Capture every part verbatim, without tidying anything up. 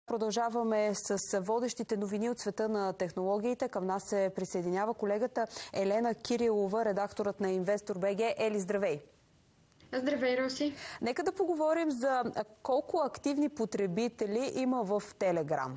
Продължаваме с водещите новини от света на технологиите. Към нас се присъединява колегата Елена Кирилова, редакторът на Инвестор БГ. Ели, здравей! Здравей, Роси! Нека да поговорим за колко активни потребители има в Телеграм.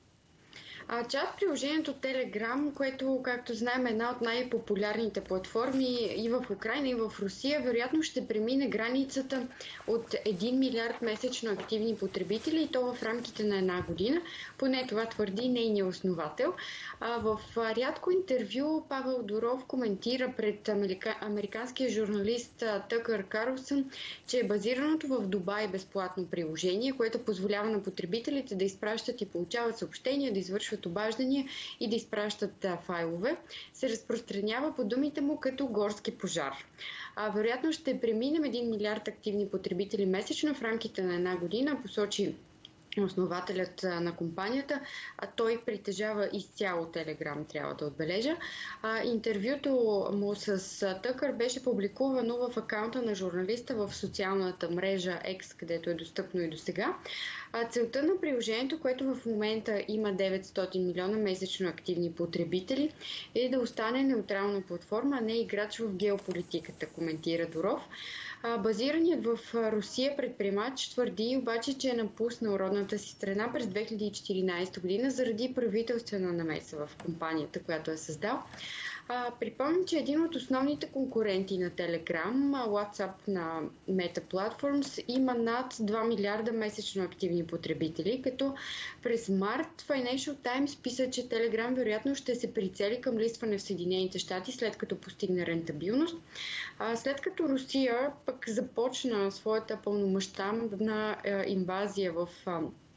А, чат приложението Telegram, което, както знаем, е една от най-популярните платформи и в Украйна, и в Русия, вероятно ще премине границата от един милиард месечно активни потребители, и то в рамките на една година. Поне това твърди нейният основател. А, в рядко интервю Павел Дуров коментира пред америка... американския журналист Тъкър Карлсън, че е базираното в Дубай безплатно приложение, което позволява на потребителите да изпращат и получават съобщения, да извършват обаждания и да изпращат а, файлове, се разпространява по думите му като горски пожар. А, вероятно ще преминем един милиард активни потребители месечно в рамките на една година, посочи основателят на компанията, а той притежава изцяло Телеграм, трябва да отбележа. А, интервюто му с Тъкър беше публикувано в акаунта на журналиста в социалната мрежа X, където е достъпно и до сега. А, целта на приложението, което в момента има деветстотин милиона месечно активни потребители, е да остане неутрална платформа, а не играч в геополитиката, коментира Дуров. А, базираният в Русия предприемач твърди обаче, че е напуснал родната си страна през две хиляди и четиринадесета година заради правителствена намеса в компанията, която е създал. А, припомням, че един от основните конкуренти на Telegram, WhatsApp на Meta Platforms, има над два милиарда месечно активни потребители, като през март Financial Times писа, че Telegram вероятно ще се прицели към листване в Съединените щати, след като постигне рентабилност. А, след като Русия пък започна своята пълномащабна е, инвазия в е,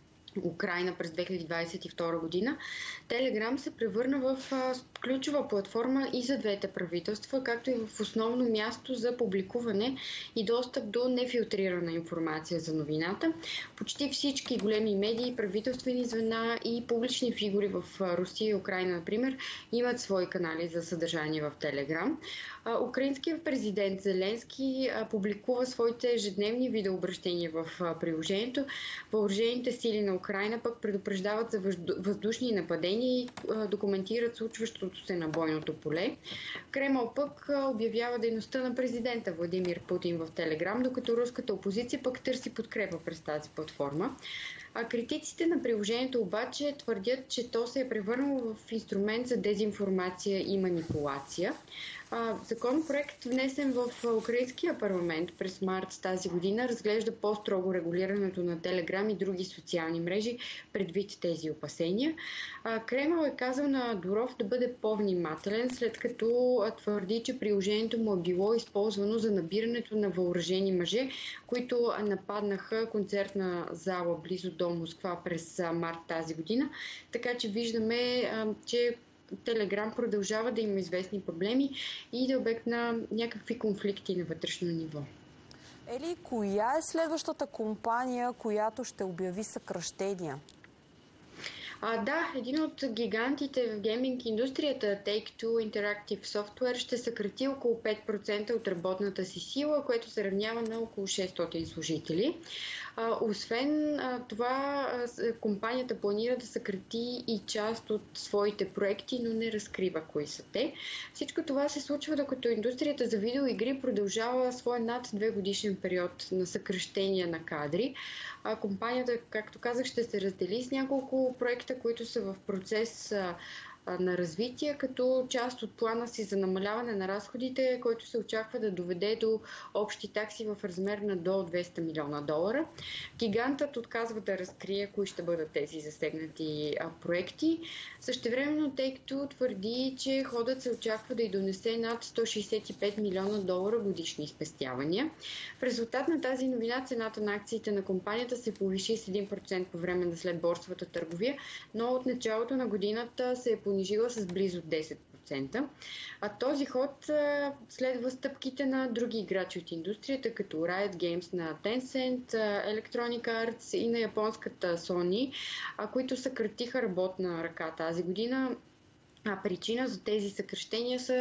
Украйна през две хиляди двадесет и втора година, Telegram се превърна в а, ключова платформа и за двете правителства, както и в основно място за публикуване и достъп до нефилтрирана информация за новината. Почти всички големи медии, правителствени звена и публични фигури в Русия и Украйна, например, имат свои канали за съдържание в Telegram. А, украинският президент Зеленски а, публикува своите ежедневни видеообращения в а, приложението. Въоръжените сили на Украйна пък предупреждават за въздушни нападения и а, документират случващото се на бойното поле. Кремъл пък а, обявява дейността на президента Владимир Путин в Телеграм, докато руската опозиция пък търси подкрепа през тази платформа. А критиците на приложението обаче твърдят, че то се е превърнало в инструмент за дезинформация и манипулация. А, законопроект, внесен в украинския парламент през март тази година, разглежда по-строго регулирането на Телеграм и други социални мрежи предвид тези опасения. А, Кремъл е казал на Дуров да бъде по-внимателен, след като твърди, че приложението му е било използвано за набирането на въоръжени мъже, които нападнаха концертна зала близо до Москва през март тази година. Така че виждаме, а, че Телеграм продължава да има известни проблеми и да е обект на някакви конфликти на вътрешно ниво. Ели, коя е следващата компания, която ще обяви съкращения? А, да, един от гигантите в гейминг индустрията, Take-Two Interactive Software, ще съкрати около пет процента от работната си сила, което се равнява на около шестстотин служители. А, освен а, това, а, компанията планира да съкрати и част от своите проекти, но не разкрива кои са те. Всичко това се случва, докато индустрията за видеоигри продължава своя над две годишен период на съкращения на кадри. А, компанията, както казах, ще се раздели с няколко проекта, които са в процес а, а, на развитие, като част от плана си за намаляване на разходите, който се очаква да доведе до общи такси в размер на до двеста милиона долара. Гигантът отказва да разкрие кои ще бъдат тези засегнати а, проекти. Същевременно Take-Two твърди, че ходът се очаква да й донесе над сто шестдесет и пет милиона долара годишни спестявания. В резултат на тази новина цената на акциите на компанията се повиши с един процент по време на след борсовата търговия, но от началото на годината се е понижила с близо десет процента. А този ход а, следва стъпките на други играчи от индустрията, като Riot Games на Tencent, Electronic Arts и на японската Sony, а, които съкратиха работна ръка тази година. А причина за тези съкращения са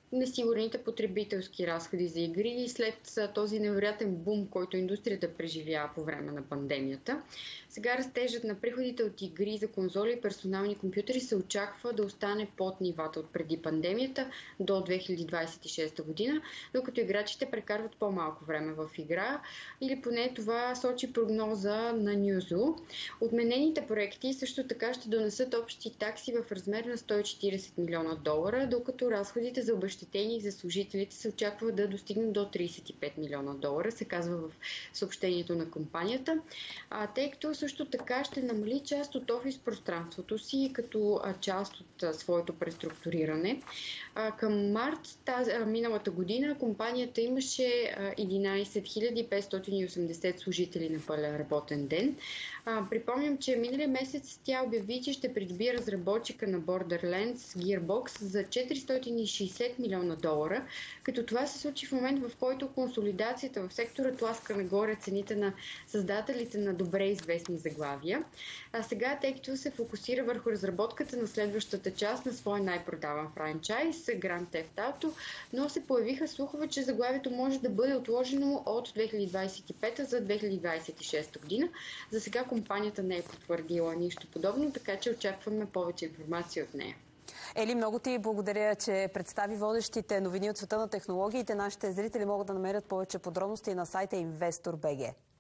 несигурните потребителски разходи за игри след този невероятен бум, който индустрията преживява по време на пандемията. Сега растежът на приходите от игри за конзоли и персонални компютри се очаква да остане под нивата от преди пандемията до две хиляди двадесет и шеста година, докато играчите прекарват по-малко време в игра, или поне това сочи прогноза на Newzoo. Отменените проекти също така ще донесат общи такси в размер на сто и четиридесет милиона долара, докато разходите за обезщетение за служителите се очаква да достигнат до тридесет и пет милиона долара, се казва в съобщението на компанията, а, тъй като също така ще намали част от офис пространството си като а, част от а, своето преструктуриране. А, към март тази, а, миналата година компанията имаше а, единадесет хиляди петстотин и осемдесет служители на пълен работен ден. А, припомням, че миналия месец тя обяви, че ще придобие разработчика на Borderlands Gearbox за четиристотин и шейсет милиона долара, като това се случи в момент, в който консолидацията в сектора тласка нагоре цените на създателите на добре известни заглавия. А сега Take-Two се фокусира върху разработката на следващата част на своя най-продаван франчайз Grand Theft Auto, но се появиха слухове, че заглавието може да бъде отложено от две хиляди двадесет и пета за две хиляди двадесет и шеста година. За сега компанията не е потвърдила нищо подобно, така че очакваме повече информация от нея. Ели, много ти благодаря, че представи водещите новини от света на технологиите. Нашите зрители могат да намерят повече подробности на сайта Инвестор точка би джи.